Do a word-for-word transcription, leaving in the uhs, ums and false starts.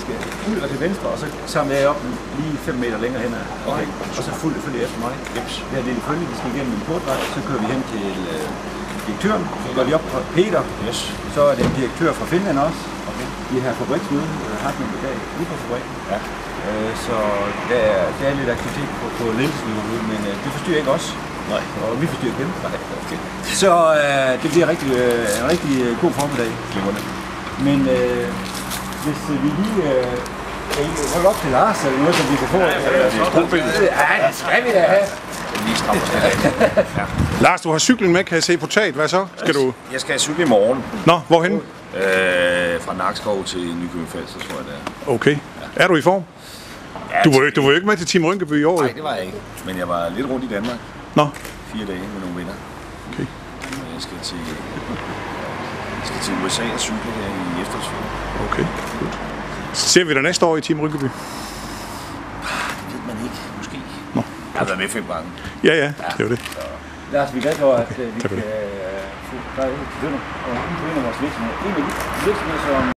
skal ud og til venstre, og så samler jeg op lige fem meter længere hen ad okay. Og så fuldt følge efter mig. Jeps. Det her det er følge, vi skal igennem en portvej, så kører vi hen til øh, direktøren, så går vi op på Peter, yes. Så er det en direktør fra Finland også. Okay. De har fabriksmøde, har haft nogle dage ude på fabrikken. Ja. Øh, så der er, der er lidt aktivitet på, på ledelsen, men øh, det forstyrrer ikke os. Nej. Og vi forstyrrer dem. Nej, okay. Så øh, det bliver rigtig, øh, en rigtig øh, god formiddag. Men øh, hvis øh, vi lige øh, holder op til Lars eller noget, som vi kan få. Ja, ja, det skal vi da have. Ja. Lars, du har cyklen med, kan jeg se på taget. Hvad så? Skal du? Jeg skal cykle i morgen. Nå, hvorhen? Øh, fra Nakskov til Nykøbing Falster, tror jeg det er. Okay. Ja. Er du i form? Ja, du var jo du var ikke med til Team Rynkeby i år? Nej, det var jeg ikke. Men jeg var lidt rundt i Danmark. Nå. Fire dage med nogle venner. Okay. Jeg skal til, jeg skal til U S A og cykle her i efterårsferien. Okay, godt. Ser vi dig næste år i Team Rynkeby? Det ved man ikke, måske. Nå. Jeg har været med fem gange. Ja, ja, det er jo det. Så. Lars, vi er glade for, at okay. vi kan få dig ud til Dønner og udbryde vores virksomhed. En af de virksomheder, som